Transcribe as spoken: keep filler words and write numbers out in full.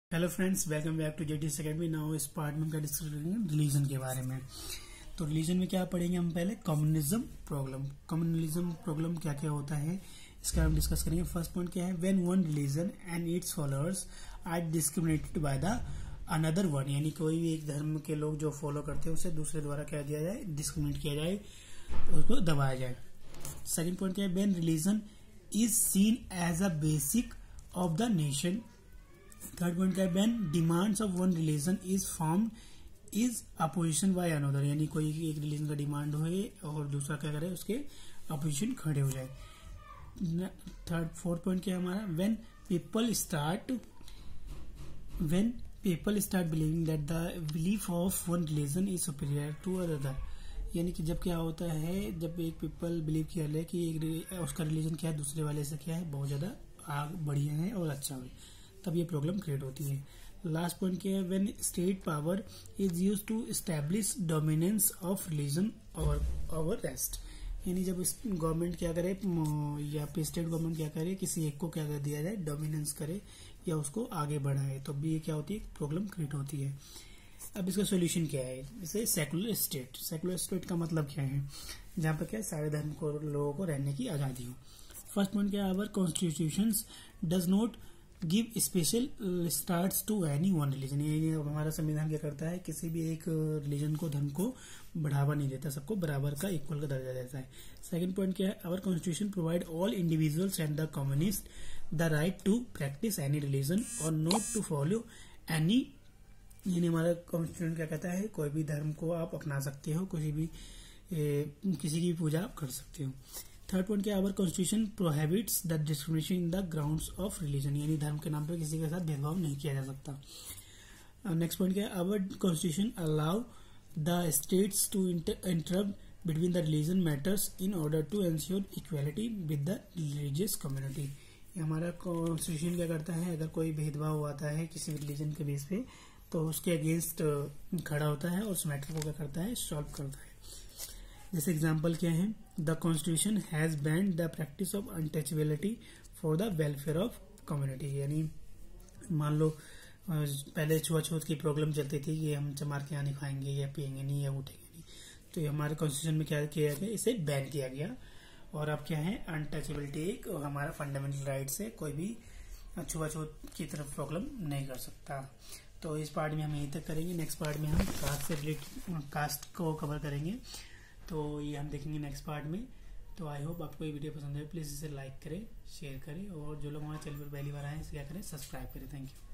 Hello friends, welcome back to JTS academy. Now इस part में हम डिस्कस करेंगे रिलीजन के बारे में। तो रिलीजन में क्या पढ़ेंगे हम? पहले कम्युनिज्म प्रॉब्लम। कम्युनलिज्म प्रॉब्लम क्या क्या होता है इसका हम डिस्कस करेंगे। फर्स्ट पॉइंट क्या है? When one religion and its followers are discriminated by the another one, यानी कोई भी एक धर्म के लोग जो फॉलो करते हैं उसे दूसरे द्वारा क्या दिया जाए? डिस्क्रिमिनेट किया जाए, उसको दबाया जाए। सेकेंड पॉइंट क्या है? When religion is seen as a basic of the nation. Third point क्या है? When demands of one religion is formed is opposition by another, यानी कोई एक रिलीजन का डिमांड होए और दूसरा क्या करे, उसके अपोजिशन खड़े हो जाए। थर्ड फोर्थ पॉइंट क्या है हमारा? When people start when people start believing that the belief of one religion is superior to other, यानी कि जब क्या होता है, जब एक पीपल बिलीव किया ले कि एक उसका रिलीजन क्या है दूसरे वाले से क्या है बहुत ज्यादा बढ़िया है और अच्छा है, तब ये प्रॉब्लम क्रिएट होती है। लास्ट पॉइंट क्या है? When state power is used to establish dominance of religion और ओवर रेस्ट, यानी जब गवर्नमेंट क्या करे या फिर स्टेट गवर्नमेंट क्या करे, किसी एक को क्या कर दिया जाए, डोमिनेंस करे या उसको आगे बढ़ाए, तो भी ये क्या होती है? प्रॉब्लम क्रिएट होती है। अब इसका सोल्यूशन क्या है? इसे सेकुलर स्टेट। सेकुलर स्टेट का मतलब क्या है? जहाँ पर क्या सारे धर्म को लोगों को रहने की आजादी हो। फर्स्ट पॉइंट क्या है? Our constitution does not give special starts to any one religion, ये हमारा संविधान क्या करता है? किसी भी एक रिलीजन को, धर्म को बढ़ावा नहीं देता, सबको बराबर का इक्वल का दर्जा देता है। सेकंड पॉइंट क्या है? Our constitution provide all individuals and the communist the right to practice any religion और नॉट टू फॉलो एनी, यानी हमारा कॉन्स्टिट्यूशन क्या कहता है? कोई भी धर्म को आप अपना सकते हो, किसी भी ए, किसी की भी पूजा आप कर सकते हो। थर्ड पॉइंट क्या है? Our constitution prohibits the discrimination in the grounds of religion, यानी धर्म के नाम पे किसी के साथ भेदभाव नहीं किया जा सकता। नेक्स्ट पॉइंट क्या है? Our constitution allow the states to interrupt between the religion matters in order to ensure equality with the religious community. हमारा कॉन्स्टिट्यूशन क्या करता है? अगर कोई भेदभाव आता है किसी रिलीजन के बेस पे, तो उसके अगेंस्ट खड़ा होता है और उस मैटर को क्या करता है? सॉल्व करता है। जैसे एग्जाम्पल क्या है? The constitution has banned the practice of untouchability for the welfare of community, यानी मान लो पहले छुआछूत की प्रॉब्लम चलती थी कि हम चमार के यहाँ नहीं खाएंगे या पियेंगे नहीं या उठेंगे नहीं, तो ये हमारे कॉन्स्टिट्यूशन में क्या किया गया? इसे बैन किया गया। और अब क्या है? अनटचेबिलिटी एक हमारा फंडामेंटल राइट से कोई भी छुआछूत की तरफ प्रॉब्लम नहीं कर सकता। तो इस पार्ट में हम यहीं तक करेंगे। नेक्स्ट पार्ट में हम कास्ट से रिलेटेड कास्ट को कवर करेंगे, तो ये हम देखेंगे नेक्स्ट पार्ट में। तो आई होप आपको ये वीडियो पसंद है, प्लीज़ इसे लाइक करें, शेयर करें और जो लोग हमारे चैनल पर पहली बार आए हैं इसे क्या करें? सब्सक्राइब करें। Thank you.